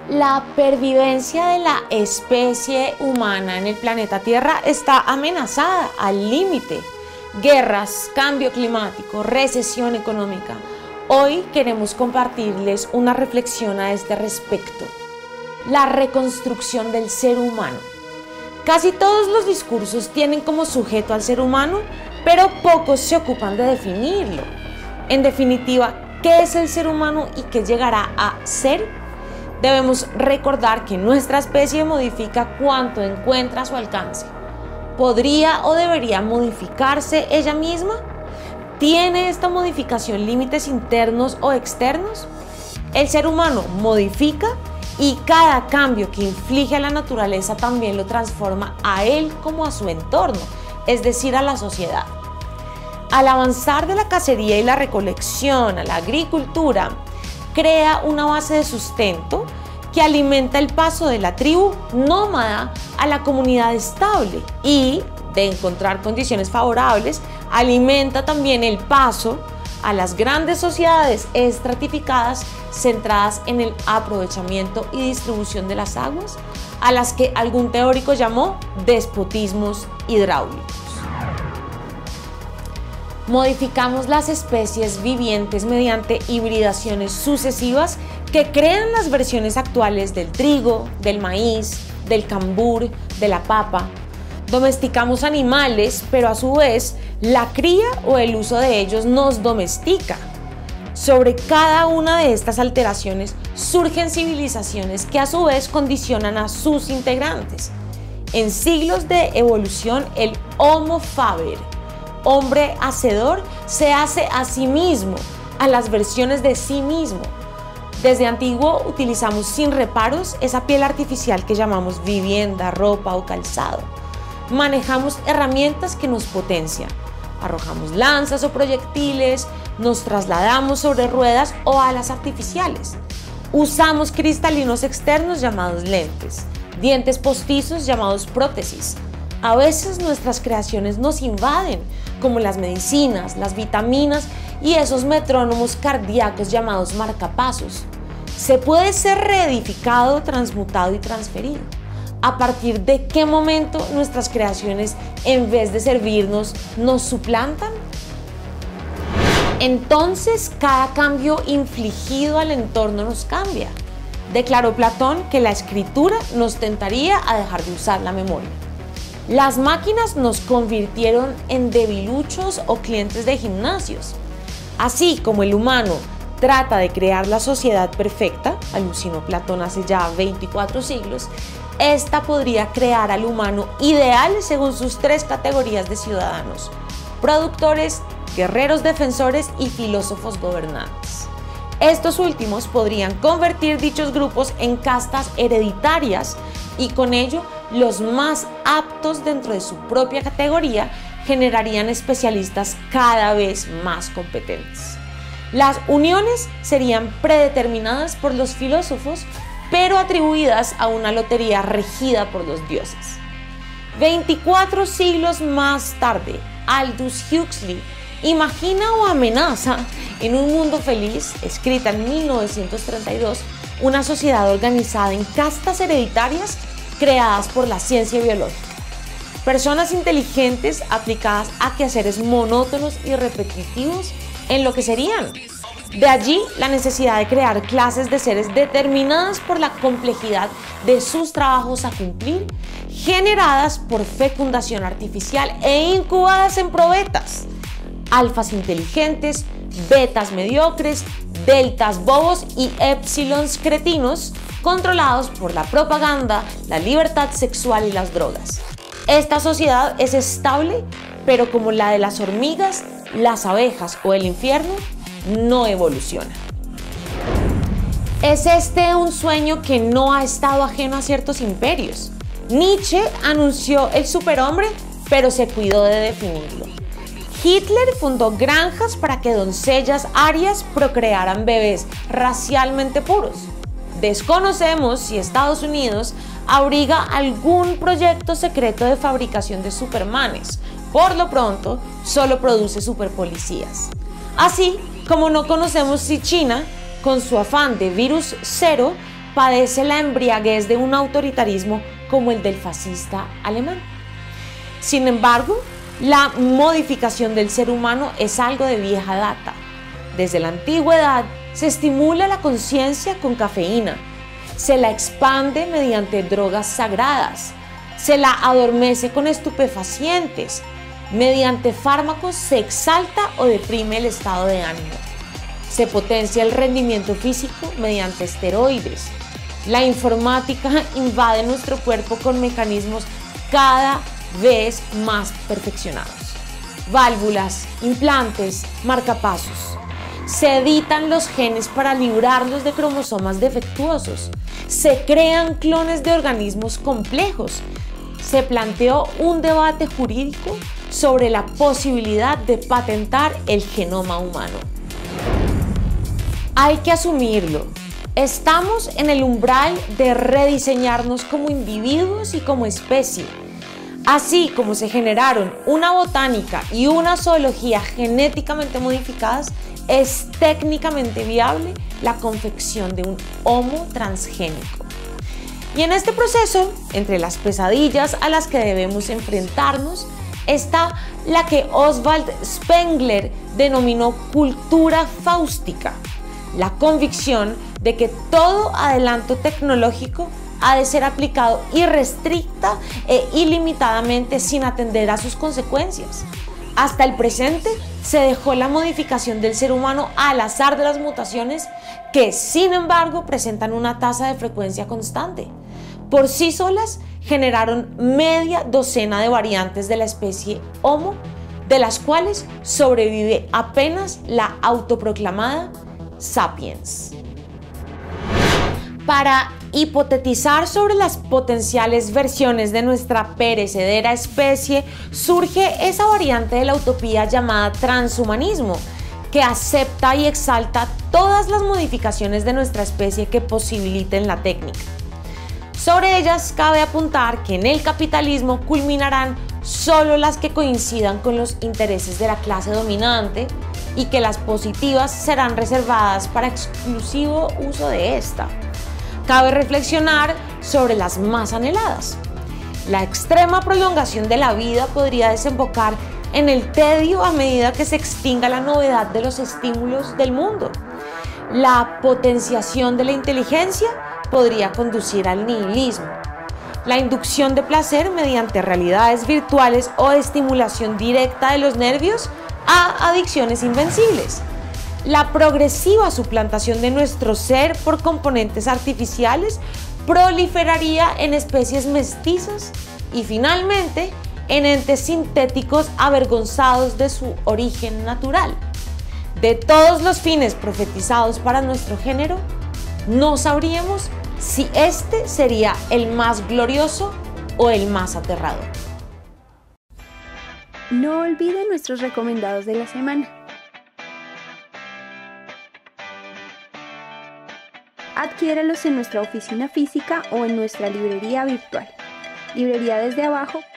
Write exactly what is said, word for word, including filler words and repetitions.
La pervivencia de la especie humana en el planeta Tierra está amenazada al límite. Guerras, cambio climático, recesión económica. Hoy queremos compartirles una reflexión a este respecto. La reconstrucción del ser humano. Casi todos los discursos tienen como sujeto al ser humano, pero pocos se ocupan de definirlo. En definitiva, ¿qué es el ser humano y qué llegará a ser? Debemos recordar que nuestra especie modifica cuanto encuentra a su alcance. ¿Podría o debería modificarse ella misma? ¿Tiene esta modificación límites internos o externos? El ser humano modifica y cada cambio que inflige a la naturaleza también lo transforma a él como a su entorno, es decir, a la sociedad. Al avanzar de la cacería y la recolección a la agricultura, crea una base de sustento que alimenta el paso de la tribu nómada a la comunidad estable y, de encontrar condiciones favorables, alimenta también el paso a las grandes sociedades estratificadas centradas en el aprovechamiento y distribución de las aguas, a las que algún teórico llamó despotismos hidráulicos. Modificamos las especies vivientes mediante hibridaciones sucesivas que crean las versiones actuales del trigo, del maíz, del cambur, de la papa. Domesticamos animales, pero a su vez la cría o el uso de ellos nos domestica. Sobre cada una de estas alteraciones surgen civilizaciones que a su vez condicionan a sus integrantes. En siglos de evolución, el Homo faber, hombre hacedor, se hace a sí mismo, a las versiones de sí mismo. Desde antiguo utilizamos sin reparos esa piel artificial que llamamos vivienda, ropa o calzado. Manejamos herramientas que nos potencian. Arrojamos lanzas o proyectiles, nos trasladamos sobre ruedas o alas artificiales. Usamos cristalinos externos llamados lentes, dientes postizos llamados prótesis. A veces nuestras creaciones nos invaden, como las medicinas, las vitaminas y esos metrónomos cardíacos llamados marcapasos. Se puede ser reedificado, transmutado y transferido. ¿A partir de qué momento nuestras creaciones, en vez de servirnos, nos suplantan? Entonces, cada cambio infligido al entorno nos cambia. Declaró Platón que la escritura nos tentaría a dejar de usar la memoria. Las máquinas nos convirtieron en debiluchos o clientes de gimnasios. Así como el humano trata de crear la sociedad perfecta, alucinó Platón hace ya veinticuatro siglos, esta podría crear al humano ideal según sus tres categorías de ciudadanos: productores, guerreros defensores y filósofos gobernantes. Estos últimos podrían convertir dichos grupos en castas hereditarias y con ello los más aptos dentro de su propia categoría generarían especialistas cada vez más competentes. Las uniones serían predeterminadas por los filósofos, pero atribuidas a una lotería regida por los dioses. veinticuatro siglos más tarde, Aldous Huxley imagina o amenaza en Un mundo feliz, escrita en mil novecientos treinta y dos, una sociedad organizada en castas hereditarias creadas por la ciencia biológica. Personas inteligentes aplicadas a quehaceres monótonos y repetitivos enloquecerían. De allí la necesidad de crear clases de seres determinadas por la complejidad de sus trabajos a cumplir, generadas por fecundación artificial e incubadas en probetas. Alfas inteligentes, betas mediocres, deltas bobos y épsilons cretinos, controlados por la propaganda, la libertad sexual y las drogas. Esta sociedad es estable, pero como la de las hormigas, las abejas o el infierno, no evoluciona. Es este un sueño que no ha estado ajeno a ciertos imperios. Nietzsche anunció el superhombre, pero se cuidó de definirlo. Hitler fundó granjas para que doncellas arias procrearan bebés racialmente puros. Desconocemos si Estados Unidos abriga algún proyecto secreto de fabricación de supermanes. Por lo pronto, solo produce superpolicías. Así como no conocemos si China, con su afán de virus cero, padece la embriaguez de un autoritarismo como el del fascista alemán. Sin embargo, la modificación del ser humano es algo de vieja data. Desde la antigüedad se estimula la conciencia con cafeína, se la expande mediante drogas sagradas, se la adormece con estupefacientes, mediante fármacos se exalta o deprime el estado de ánimo, se potencia el rendimiento físico mediante esteroides. La informática invade nuestro cuerpo con mecanismos cada vez más perfeccionados. Válvulas, implantes, marcapasos. Se editan los genes para librarlos de cromosomas defectuosos. Se crean clones de organismos complejos. Se planteó un debate jurídico sobre la posibilidad de patentar el genoma humano. Hay que asumirlo. Estamos en el umbral de rediseñarnos como individuos y como especie. Así como se generaron una botánica y una zoología genéticamente modificadas, es técnicamente viable la confección de un Homo transgénico. Y en este proceso, entre las pesadillas a las que debemos enfrentarnos, está la que Oswald Spengler denominó cultura fáustica, la convicción de que todo adelanto tecnológico ha de ser aplicado irrestricta e ilimitadamente sin atender a sus consecuencias. Hasta el presente se dejó la modificación del ser humano al azar de las mutaciones que, sin embargo, presentan una tasa de frecuencia constante. Por sí solas generaron media docena de variantes de la especie Homo, de las cuales sobrevive apenas la autoproclamada Sapiens. Para hipotetizar sobre las potenciales versiones de nuestra perecedera especie, surge esa variante de la utopía llamada transhumanismo, que acepta y exalta todas las modificaciones de nuestra especie que posibiliten la técnica. Sobre ellas cabe apuntar que en el capitalismo culminarán solo las que coincidan con los intereses de la clase dominante y que las positivas serán reservadas para exclusivo uso de esta. Cabe reflexionar sobre las más anheladas. La extrema prolongación de la vida podría desembocar en el tedio a medida que se extinga la novedad de los estímulos del mundo. La potenciación de la inteligencia podría conducir al nihilismo. La inducción de placer mediante realidades virtuales o estimulación directa de los nervios a adicciones invencibles. La progresiva suplantación de nuestro ser por componentes artificiales proliferaría en especies mestizas y finalmente en entes sintéticos avergonzados de su origen natural. De todos los fines profetizados para nuestro género, no sabríamos si este sería el más glorioso o el más aterrador. No olviden nuestros recomendados de la semana. Adquiéralos en nuestra oficina física o en nuestra librería virtual, librería desde abajo